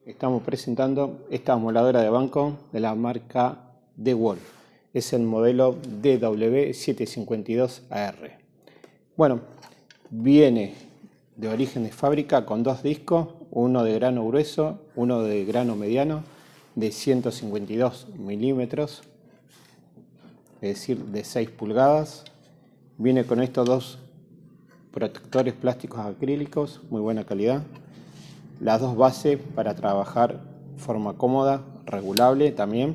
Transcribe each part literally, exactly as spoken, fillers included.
Estamos presentando esta amoladora de banco de la marca DeWalt. Es el modelo D W setecientos cincuenta y dos A R. Bueno, viene de origen de fábrica con dos discos, uno de grano grueso, uno de grano mediano, de ciento cincuenta y dos milímetros, es decir, de seis pulgadas. Viene con estos dos protectores plásticos acrílicos, muy buena calidad. Las dos bases para trabajar de forma cómoda, regulable también.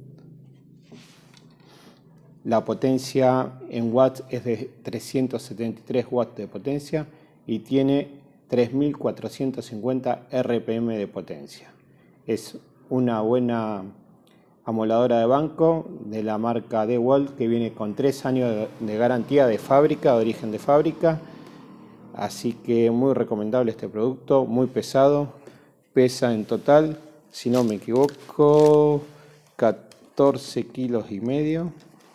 La potencia en watts es de trescientos setenta y tres watts de potencia y tiene tres mil cuatrocientos cincuenta R P M de potencia. Es una buena amoladora de banco de la marca DeWalt que viene con tres años de garantía de fábrica, de origen de fábrica. Así que muy recomendable este producto, muy pesado. Pesa en total, si no me equivoco, catorce kilos y medio.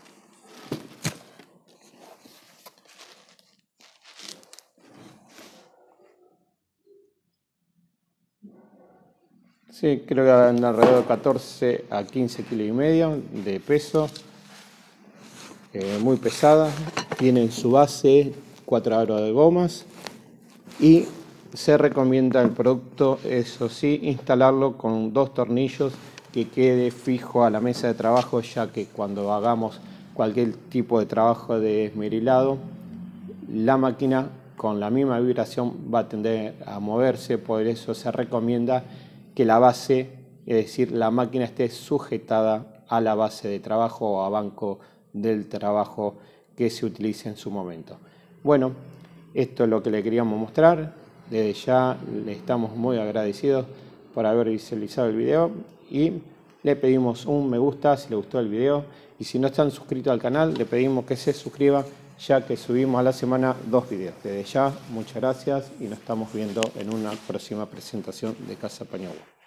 Sí, creo que anda alrededor de catorce a quince kilos y medio de peso. Eh, muy pesada. Tiene en su base cuatro aros de gomas. Y se recomienda el producto, eso sí, instalarlo con dos tornillos que quede fijo a la mesa de trabajo, ya que cuando hagamos cualquier tipo de trabajo de esmerilado, la máquina con la misma vibración va a tender a moverse. Por eso se recomienda que la base, es decir, la máquina esté sujetada a la base de trabajo o a banco del trabajo que se utilice en su momento. Bueno, esto es lo que le queríamos mostrar. Desde ya le estamos muy agradecidos por haber visualizado el video y le pedimos un me gusta si le gustó el video, y si no están suscritos al canal le pedimos que se suscriban, ya que subimos a la semana dos videos. Desde ya, muchas gracias y nos estamos viendo en una próxima presentación de Casa Pañagua.